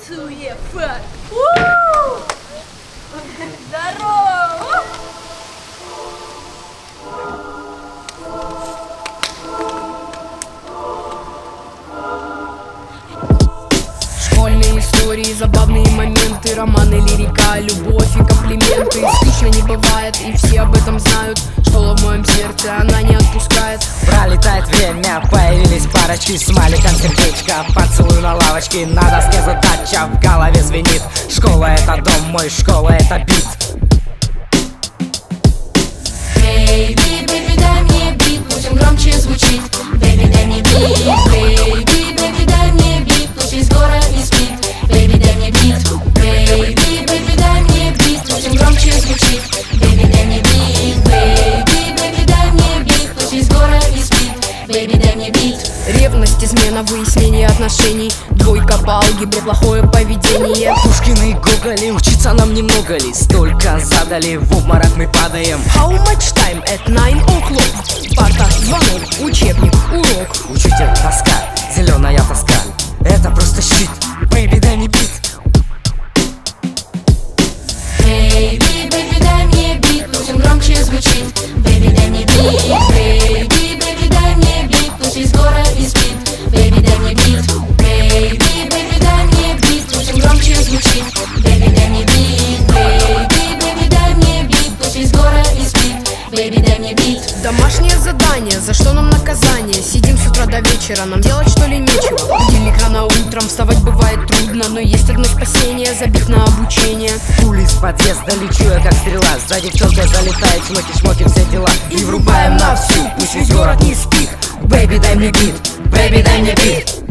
Туефа. Здорово! Школьные истории, забавные моменты, романы, лирика, любовь и комплименты. Скучно не бывает, и все об этом знают. Школа в моем сердце, она не отпускает. Пролетает время, появились парочки, смайликом сердечко, поцелуй на лавочке, на доске задача, в голове звенит. Школа — это дом мой, школа — это бит. Бэйби, бэйби, дай мне бит, пусть он громче звучит. Бэйби, дай мне бит, бэйби, бэйби, дай мне бит, пусть весь город не спит. Бэйби, дай мне бит, бэйби, бэйби, дай мне бит, пусть он громче звучит. Бэйби, дай мне бит, бэйби, бэйби, дай мне бит, пусть весь город не спит. Бэйби, дай мне бит. Ревность, измена, выяснение отношений, двойка по алгебре, плохое поведение. Пушкины и Гоголи, учиться нам немного ли? Столько задали, в обморок мы падаем. How much time at 9 o'clock? Парта, звонок, учебник, урок. Учитель, тоска, зеленая тоска. Это просто щит. Бэйби, дай мне бит. Бэйби, бэйби, дай мне бит, пусть он громче звучит. Бэйби, дай мне бит, бэйби, бэйби, дай мне бит, пусть весь город не спит. Бэйби, дай мне бит, бэйби, бэйби, дай мне бит, пусть он громче звучит. Бэйби, дай мне бит, бэйби, бэйби, дай мне бит, пусть весь город не спит. Бэйби, дай мне бит. Домашнее задание, за что нам наказание? Сидим с утра до вечера, нам делать что ли нечего? Будильник рано утром, вставать бывает трудно, но есть одно спасение, забить на обучение. Пули из подъезда, лечу я как стрела. Сзади девчонка залетает, чмоки-шмоки, все дела. И врубаем на всю, пусть весь город не спит. Бэйби, дай мне бит, бэйби, дай мне бит.